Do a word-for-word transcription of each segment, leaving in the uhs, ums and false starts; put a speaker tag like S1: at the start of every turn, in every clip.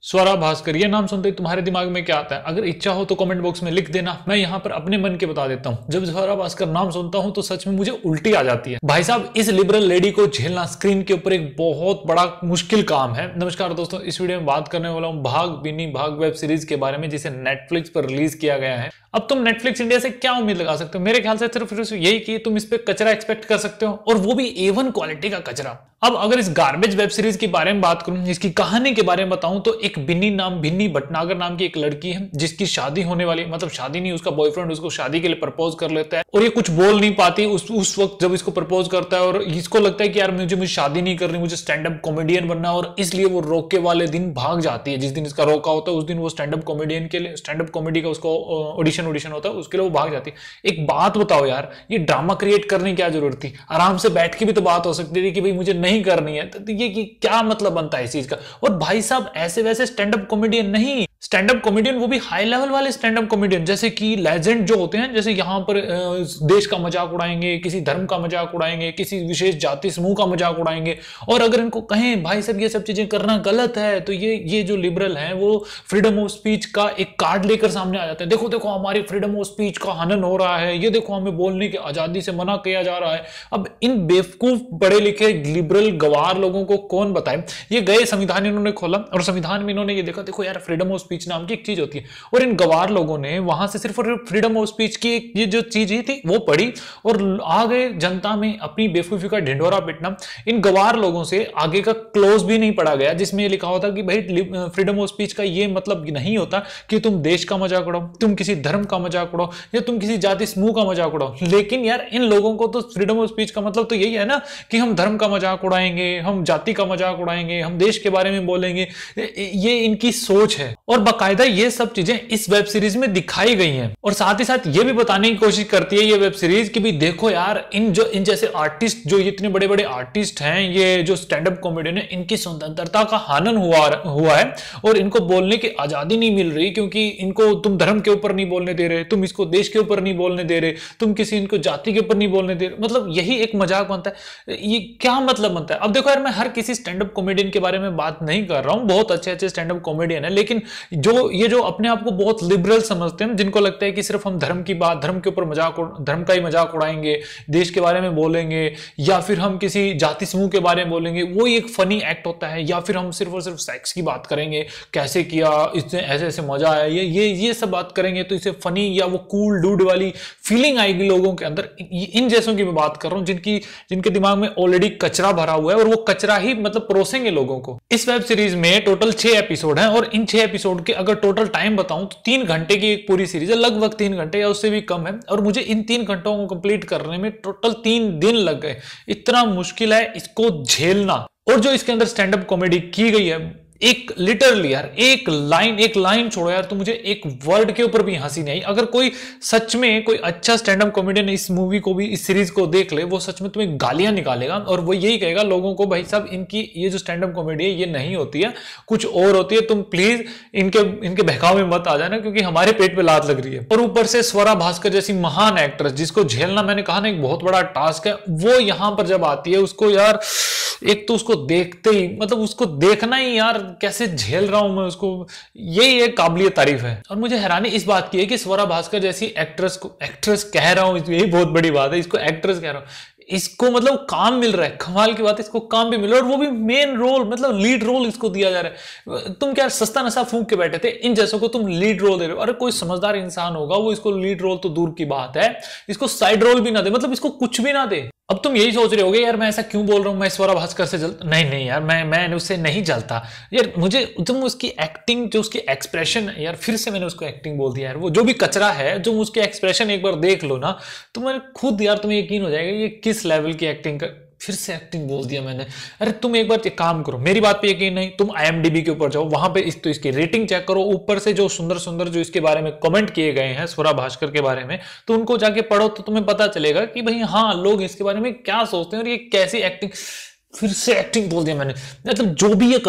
S1: स्वरा भास्कर, ये नाम सुनते ही तुम्हारे दिमाग में क्या आता है? अगर इच्छा हो तो कमेंट बॉक्स में लिख देना, मैं यहाँ पर अपने मन के बता देता हूँ। जब स्वरा भास्कर नाम सुनता हूँ तो सच में मुझे उल्टी आ जाती है। भाई साहब, इस लिबरल लेडी को झेलना स्क्रीन के ऊपर एक बहुत बड़ा मुश्किल काम है। नमस्कार दोस्तों, इस वीडियो में बात करने वाला हूँ भाग बिनी भाग वेब सीरीज के बारे में, जिसे नेटफ्लिक्स पर रिलीज किया गया है। अब तुम नेटफ्लिक्स इंडिया से क्या उम्मीद लगा सकते हो? मेरे ख्याल से सिर्फ यही कि तुम इस पे कचरा एक्सपेक्ट कर सकते हो, और वो भी ए वन क्वालिटी का कचरा। अब अगर इस गार्बेज वेब सीरीज के बारे में बात करूं, इसकी कहानी के बारे में बताऊं, तो एक बिन्नी नाम बिन्नी भटनागर नाम की एक लड़की है जिसकी शादी होने वाली, मतलब शादी नहीं, उसका बॉयफ्रेंड उसको शादी के लिए प्रपोज कर लेता है और ये कुछ बोल नहीं पाती उस उस वक्त जब इसको प्रपोज करता है, और इसको लगता है कि यार मुझे मुझे शादी नहीं करनी, मुझे स्टैंड अप कॉमेडियन बनना, और इसलिए वो रोके वाले दिन भाग जाती है। जिस दिन इसका रोका होता है उस दिन वो स्टैंड अप कॉमेडियन के लिए, स्टैंड अप कॉमेडी का उसको ऑडिशन ऑडिशन होता है, उसके लिए वो भाग जाती है। एक बात बताओ यार, ये ड्रामा क्रिएट करने की क्या जरूरत थी? आराम से बैठ के भी तो बात हो सकती थी कि भाई मुझे नहीं करनी है। तो ये कि क्या मतलब बनता है इस चीज का? और भाई साहब, ऐसे वैसे स्टैंड अप कॉमेडियन नहीं, स्टैंड अप कॉमेडियन वो भी हाई लेवल वाले स्टैंड अप कॉमेडियन, जैसे कि लेजेंड जो होते हैं, जैसे यहाँ पर देश का मजाक उड़ाएंगे, किसी धर्म का मजाक उड़ाएंगे, किसी विशेष जाति समूह का मजाक उड़ाएंगे, और अगर इनको कहें भाई साहब ये सब चीजें करना गलत है, तो ये ये जो लिबरल हैं वो फ्रीडम ऑफ स्पीच का एक कार्ड लेकर सामने आ जाते हैं। देखो देखो, हमारी फ्रीडम ऑफ स्पीच का हनन हो रहा है, ये देखो हमें बोलने की आजादी से मना किया जा रहा है। अब इन बेवकूफ पढ़े लिखे लिबरल गवार लोगों को कौन बताए? ये गए संविधान इन्होंने खोला और संविधान में इन्होंने ये देखा, देखो यार फ्रीडम ऑफ स्पीच नाम की एक चीज होती है, और इन गवार लोगों ने वहां से सिर्फ फ्रीडम ऑफ स्पीच की एक ये जो चीज ही थी वो पढ़ी और आ गए जनता में अपनी बेवकूफी का ढिंढोरा पिटना। इन गवार लोगों से आगे का क्लोज भी नहीं पढ़ा गया, जिसमें ये लिखा होता कि भाई फ्रीडम ऑफ स्पीच का ये मतलब नहीं होता कि तुम देश का मजाक उड़ाओ, तुम किसी धर्म का मजाक उड़ाओ, या तुम किसी जाति समूह का मजाक उड़ाओ। लेकिन यार इन लोगों को तो फ्रीडम ऑफ स्पीच का मतलब तो यही है ना कि हम धर्म का मजाक उड़ाएंगे, हम जाति का मजाक उड़ाएंगे, हम देश के बारे में बोलेंगे। ये इनकी सोच है, और बाकायदा ये सब चीजें इस वेब सीरीज में दिखाई गई हैं। और साथ ही साथ ये भी बताने की कोशिश करती है ये वेब सीरीज कि भी देखो यार, इन जो इन जैसे आर्टिस्ट, जो इतने बड़े बड़े आर्टिस्ट हैं, ये जो स्टैंड अप कॉमेडियन है, इनकी स्वतंत्रता का हनन हुआ हुआ है, और इनको बोलने की आजादी नहीं मिल रही, क्योंकि इनको तुम धर्म के ऊपर नहीं बोलने दे रहे, तुम इसको देश के ऊपर नहीं बोलने दे रहे, तुम किसी इनको जाति के ऊपर नहीं बोलने दे रहे। मतलब यही एक मजाक बनता है। ये क्या मतलब बनता है? अब देखो यार, मैं हर किसी स्टैंड अप कॉमेडियन के बारे में बात नहीं कर रहा हूं, बहुत अच्छे अच्छे स्टैंड अप कॉमेडियन है, लेकिन जो ये जो अपने आप को बहुत लिबरल समझते हैं, जिनको लगता है कि सिर्फ हम धर्म की बात, धर्म के ऊपर मजाक, धर्म का ही मजाक उड़ाएंगे, देश के बारे में बोलेंगे, या फिर हम किसी जाति समूह के बारे में बोलेंगे, वो एक फनी एक्ट होता है, या फिर हम सिर्फ और सिर्फ सेक्स की बात करेंगे, कैसे किया, इससे ऐसे ऐसे मजा आया, ये ये ये सब बात करेंगे तो इसे फनी या वो कूल डूड वाली फीलिंग आएगी लोगों के अंदर। इन जैसों की मैं बात कर रहा हूं, जिनकी जिनके दिमाग में ऑलरेडी कचरा भरा हुआ है, और वो कचरा ही मतलब परोसेंगे लोगों को। इस वेब सीरीज में टोटल छह एपिसोड हैं, और इन छह एपिसोड के अगर टोटल टाइम बताऊं तो तीन घंटे की एक पूरी सीरीज है, लगभग तीन घंटे या उससे भी कम है, और मुझे इन तीन घंटों को कंप्लीट करने में टोटल तीन दिन लग गए। इतना मुश्किल है इसको झेलना। और जो इसके अंदर स्टैंड अप कॉमेडी की गई है, एक लिटरली यार, एक लाइन एक लाइन छोड़ो यार, तो मुझे एक वर्ड के ऊपर भी हंसी नहीं आई। अगर कोई सच में कोई अच्छा स्टैंड अप कॉमेडियन इस मूवी को भी, इस सीरीज को देख ले, वो सच में तुम्हें गालियां निकालेगा, और वो यही कहेगा लोगों को, भाई साहब इनकी ये जो स्टैंड अप कॉमेडी है ये नहीं होती है, कुछ और होती है, तुम प्लीज इनके इनके बहकाव में मत आ जाना, क्योंकि हमारे पेट पे लात लग रही है। और ऊपर से स्वरा भास्कर जैसी महान एक्ट्रेस, जिसको झेलना मैंने कहा ना एक बहुत बड़ा टास्क है, वो यहां पर जब आती है, उसको यार एक तो उसको देखते ही, मतलब उसको देखना ही यार कैसे झेल रहा हूं मैं उसको, यही एक काबिलियत तारीफ है। और मुझे हैरानी इस बात की है कि स्वरा भास्कर जैसी एक्ट्रेस को, एक्ट्रेस कह रहा हूं, यही बहुत बड़ी बात है, इसको एक्ट्रेस कह रहा हूं, इसको मतलब काम मिल रहा है। कमाल की बात है, इसको काम भी मिल रहा है, और वो भी मेन रोल, मतलब लीड रोल इसको दिया जा रहा है। तुम क्या सस्ता नशा फूंक के बैठे थे, इन जैसों को तुम लीड रोल दे रहे हो? अरे कोई समझदार इंसान होगा वो इसको लीड रोल तो दूर की बात है, इसको साइड रोल भी ना दे, मतलब इसको कुछ भी ना दे। अब तुम यही सोच रहे होगे यार मैं ऐसा क्यों बोल रहा हूं, मैं स्वरा भास्कर से जल नहीं नहीं यार, मैं मैं उससे नहीं जलता यार। मुझे तुम उसकी एक्टिंग, जो उसकी एक्सप्रेशन है यार, फिर से मैंने उसको एक्टिंग बोल दिया यार, वो जो भी कचरा है, जो उसके एक्सप्रेशन एक बार देख लो ना, तो मैं खुद यार तुम्हें यकीन हो जाएगा ये किस लेवल की एक्टिंग कर, फिर से एक्टिंग बोल दिया मैंने। अरे तुम एक बार एक काम करो, मेरी बात पे यकीन नहीं, तुम आई एम डी बी के ऊपर जाओ, वहां पे इस तो इसकी रेटिंग चेक करो, ऊपर से जो सुंदर सुंदर जो इसके बारे में कमेंट किए गए हैं स्वरा भास्कर के बारे में, तो उनको जाके पढ़ो, तो तुम्हें पता चलेगा कि भाई हाँ लोग इसके बारे में क्या सोचते हैं, और ये कैसी एक्टिंग, फिर से एक्टिंग बोल दिया मैंने, मतलब जो भी ये करती है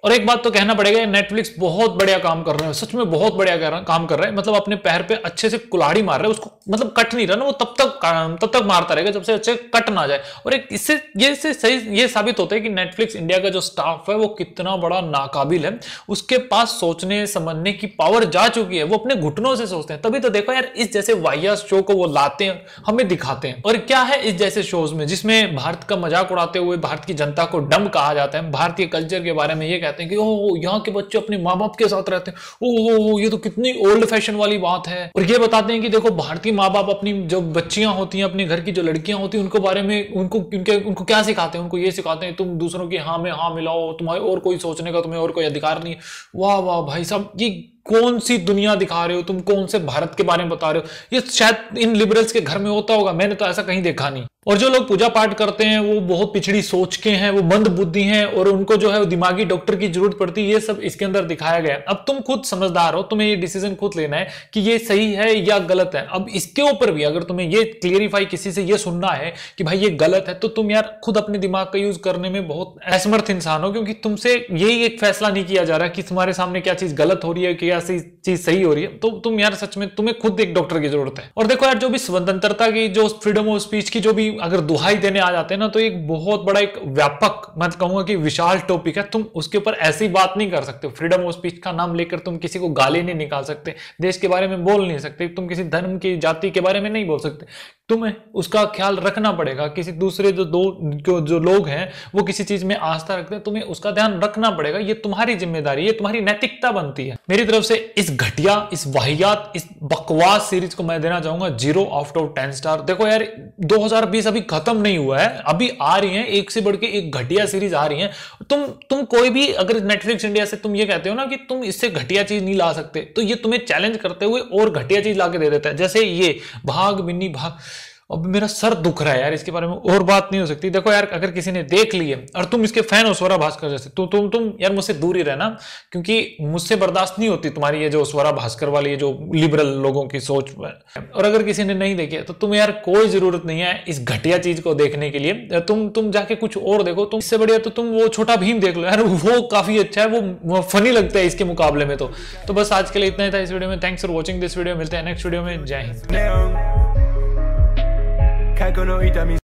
S1: और एक बात तो कहना पड़ेगा, नेटफ्लिक्स बहुत बढ़िया काम कर रहे हैं, सच में बहुत बढ़िया काम कर रहे हैं। मतलब अपने पैर पे अच्छे से कुल्हाड़ी मार रहे हैं, उसको मतलब कट नहीं रहा ना, वो तब तक तब तक मारता रहेगा जब से अच्छे कट ना जाए। और एक इससे ये इससे सही ये साबित होता है कि नेटफ्लिक्स इंडिया का जो स्टाफ है वो कितना बड़ा नाकाबिल है। उसके पास सोचने समझने की पावर जा चुकी है, वो अपने घुटनों से सोचते हैं। तभी तो देखो यार, इस जैसे वाहियात शो को वो लाते हैं, हमें दिखाते हैं। और क्या है इस जैसे शोज में जिसमें भारत का मजाक उड़ाते हुए भारत की जनता को डम कहा जाता है, भारतीय कल्चर के बारे में ये कहते हैं कि ओह यहाँ के बच्चे अपने माँ बाप के साथ रहते हैं, ओह ये तो कितनी ओल्ड फैशन वाली बात है। और ये बताते हैं कि देखो भारतीय माँ बाप अपनी जो बच्चियां होती हैं, अपने घर की जो लड़कियां होती हैं, उनके बारे में उनको उनके उनको क्या सिखाते हैं, उनको ये सिखाते हैं तुम दूसरों की हाँ में हाँ मिलाओ, तुम्हारे और कोई सोचने का तुम्हें और कोई अधिकार नहीं। वाह वाह भाई साहब, ये कौन सी दुनिया दिखा रहे हो तुम, कौन से भारत के बारे में बता रहे हो। ये शायद इन लिबरल्स के घर में होता होगा, मैंने तो ऐसा कहीं देखा नहीं। और जो लोग पूजा पाठ करते हैं वो बहुत पिछड़ी सोच के हैं, वो मंद बुद्धि हैं और उनको जो है वो दिमागी डॉक्टर की जरूरत पड़ती है। ये सब इसके अंदर दिखाया गया है। अब तुम खुद समझदार हो, तुम्हें ये डिसीजन खुद लेना है कि ये सही है या गलत है। अब इसके ऊपर भी अगर तुम्हें ये क्लियरिफाई किसी से ये सुनना है कि भाई ये गलत है, तो तुम यार खुद अपने दिमाग का यूज करने में बहुत असमर्थ इंसान हो, क्योंकि तुमसे यही एक फैसला नहीं किया जा रहा कि तुम्हारे सामने क्या चीज गलत हो रही है, क्या चीज सही हो रही है। तो तुम यार सच में तुम्हें खुद एक डॉक्टर की जरूरत है। और देखो यार, जो भी स्वतंत्रता की, जो फ्रीडम ऑफ स्पीच की जो भी अगर दुहाई देने आ जाते हैं ना, तो एक बहुत बड़ा एक व्यापक, मैं कहूंगा कि विशाल टॉपिक है। तुम उसके ऊपर ऐसी बात नहीं कर सकते। फ्रीडम ऑफ स्पीच का नाम लेकर तुम किसी को गाली नहीं निकाल सकते, देश के बारे में बोल नहीं सकते, तुम किसी धर्म की जाति के बारे में नहीं बोल सकते। तुम्हें उसका ख्याल रखना पड़ेगा। किसी दूसरे जो दो जो लोग हैं वो किसी चीज में आस्था रखते हैं, तुम्हें उसका ध्यान रखना पड़ेगा। ये तुम्हारी जिम्मेदारी, ये तुम्हारी नैतिकता बनती है। मेरी तरफ से इस घटिया, इस वाहियात, इस बकवास सीरीज को मैं देना चाहूंगा zero out of ten star. देखो यार, दो हज़ार बीस अभी खत्म नहीं हुआ है, अभी आ रही है एक से बढ़ के एक घटिया सीरीज आ रही है। तुम तुम कोई भी अगर नेटफ्लिक्स इंडिया से तुम ये कहते हो ना कि तुम इससे घटिया चीज नहीं ला सकते, तो ये तुम्हें चैलेंज करते हुए और घटिया चीज लाके दे देता है। जैसे ये भाग मिन्नी भाग, अब मेरा सर दुख रहा है यार, इसके बारे में और बात नहीं हो सकती। देखो यार, अगर किसी ने देख ली है और तुम इसके फैन हो स्वरा भास्कर जैसे, तो तुम तुम यार मुझसे दूर ही रहना, क्योंकि मुझसे बर्दाश्त नहीं होती तुम्हारी ये जो स्वरा भास्कर वाली ये जो लिबरल लोगों की सोच है। और अगर किसी ने नहीं देखी है तो तुम यार कोई जरूरत नहीं है इस घटिया चीज को देखने के लिए। तुम तुम जाके कुछ और देखो। तुम इससे बढ़िया तो तुम वो छोटा भीम देख लो यार, वो काफी अच्छा है, वो फनी लगता है इसके मुकाबले में। तो, तो बस आज के लिए इतना ही था इस वीडियो में। Thanks for watching this video. मिलते हैं नेक्स्ट वीडियो में। जय हिंद।